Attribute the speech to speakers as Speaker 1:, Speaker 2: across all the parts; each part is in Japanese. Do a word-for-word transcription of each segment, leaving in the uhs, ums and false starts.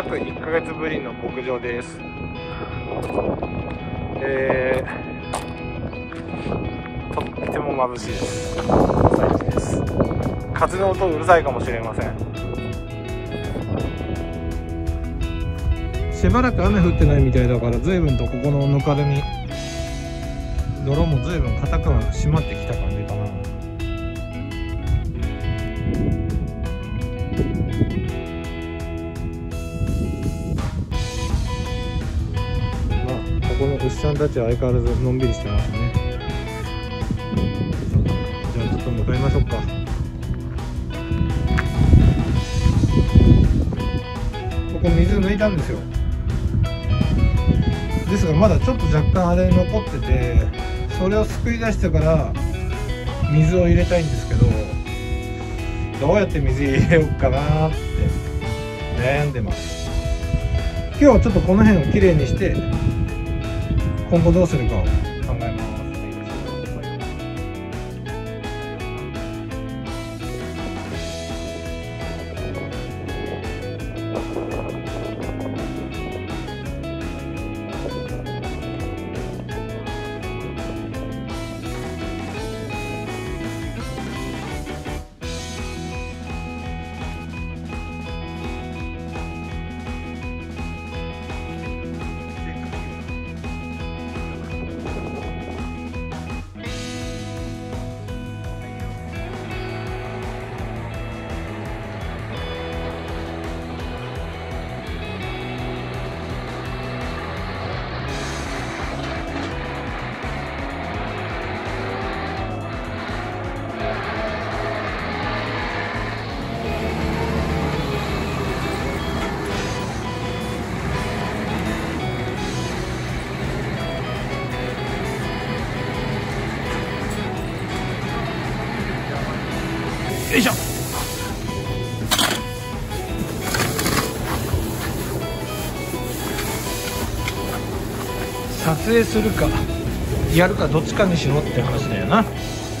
Speaker 1: 約いっかげつぶりの牧場です。えー、とっても眩しいです。最近です。風の音うるさいかもしれません。しばらく雨降ってないみたいだから、随分とここのぬかるみ、泥も随分硬く締まってきた感じかな。まあここの牛さんたちは相変わらずのんびりしてますね。じゃあちょっと向かいましょうか。ここ水抜いたんですよ。ですがまだちょっと若干あれ残ってて、それをすくい出してから水を入れたいんですけど、どうやって水入れようかなって悩んでます。今日はちょっとこの辺をきれいにして今後どうするかを考えます。よいしょ。撮影するかやるかどっちかにしろって話だよな。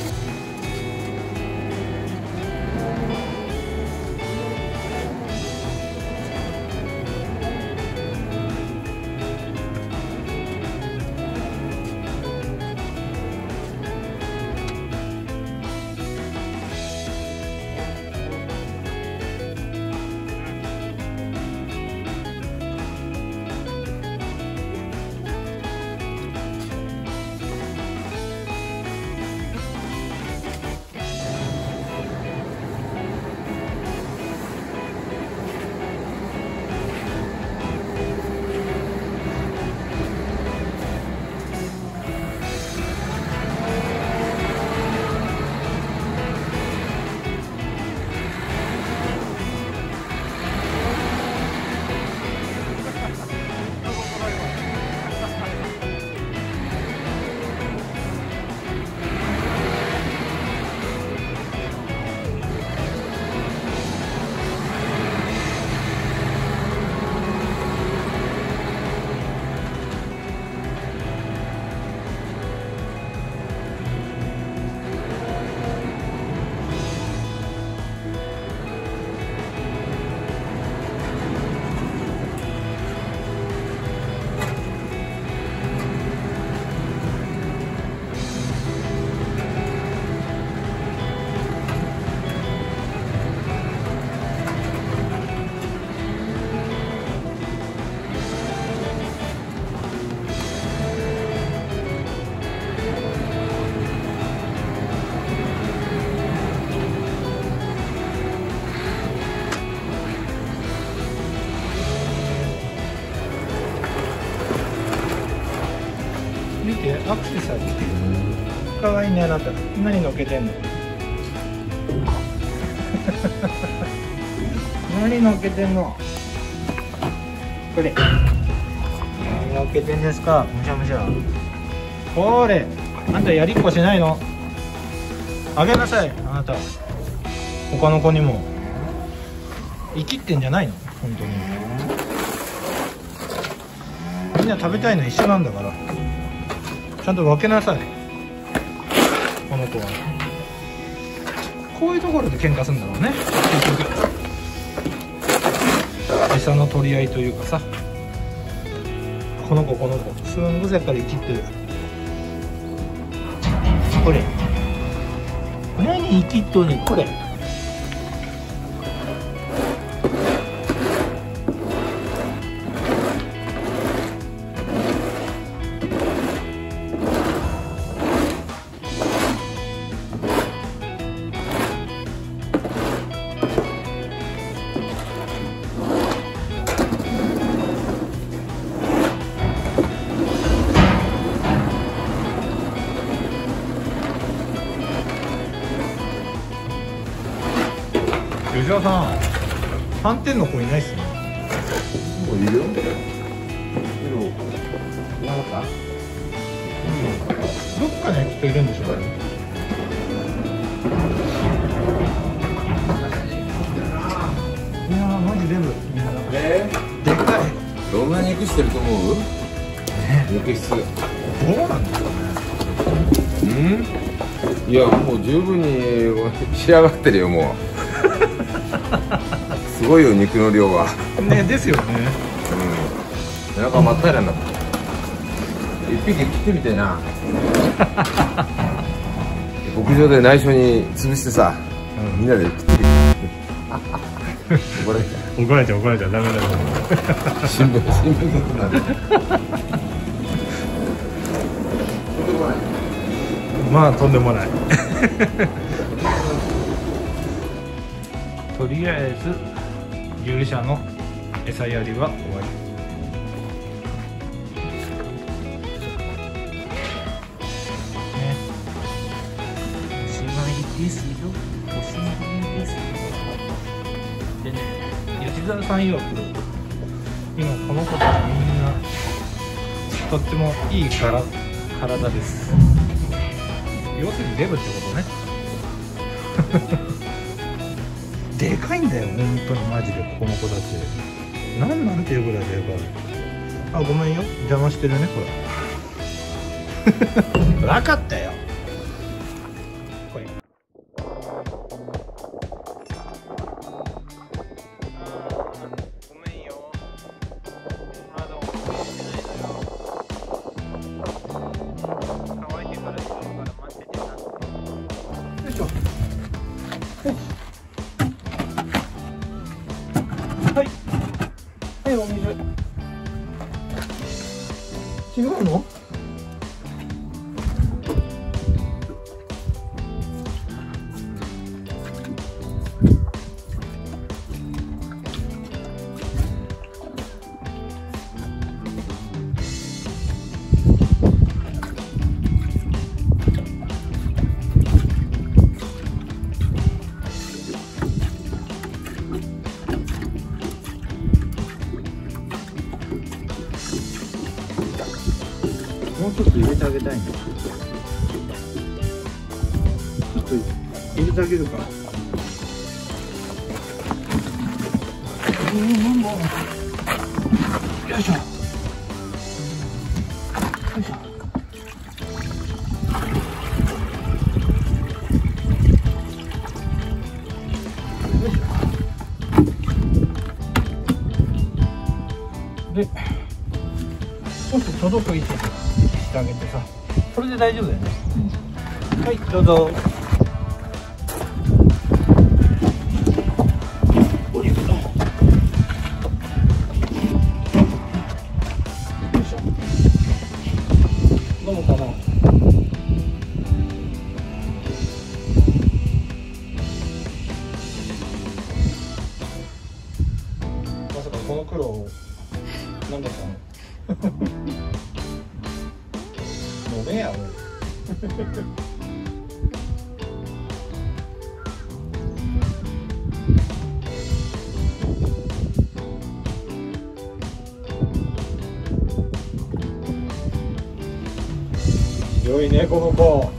Speaker 1: 見て、アクセサリーかわいいね。あなた何乗っけてんの何乗っけてんのこれ。何乗っけてんですか。むしゃむしゃ。これあんたやりっこしないの。あげなさい。あなた他の子にも。生きってんじゃないの本当に。みんな食べたいの一緒なんだから、ちゃんと分けなさい。この子はこういうところで喧嘩するんだろうね。結局餌餌の取り合いというかさ、この子この子すんごいやっぱり生きってる。これ何生きっとんねんこれ。吉田さん、斑点の子いないっすね。
Speaker 2: もういるよ。いる。いなかった？
Speaker 1: どっかにきっといるんでしょうね。いやーマジデブ。
Speaker 2: え
Speaker 1: でかい。
Speaker 2: ー、どんな肉してると思う？
Speaker 1: ね、
Speaker 2: 肉質。
Speaker 1: どうなんですかね。
Speaker 2: うん？いやもう十分に仕上がってるよもう。すごいよ肉の量は。
Speaker 1: ね、ですよね。
Speaker 2: うん。なんか真っ平らになった。一匹切ってみてえな。牧場で内緒に潰してさ、うん、みんなで食ってみて。怒られちゃう。
Speaker 1: 怒られちゃう怒られちゃうダメだよ。
Speaker 2: 新聞新聞になる。
Speaker 1: まあとんでもない。とりあえず牛舎の餌やりは終わり。ね、おしまいですよ。おしまいですよ。でね、吉沢さん曰く今この子たちみんなとってもいいから体です。要するにデブってことね。でかいんだよ、本当にマジでこの子たち。なんなんていうぐらいでかい。あ、ごめんよ、邪魔してるね、これ。分かったよ。これ。ごめんよ。まだお風呂してないのよ。乾いてから行くから待っててな。よいしょ。はい。はい、お水。違うの？もうちょっと入れてあげたいんだ。ちょっと入れてあげるか。うん、なんだ。よいしょ。よいしょ。で、もっと届く位置にしてあげてさ、それで大丈夫だよね。うん、はい、どうぞ。お肉の。よいしょ。飲むかな。まさかこの苦労なんだったの。飲めやもう。良いねこの子。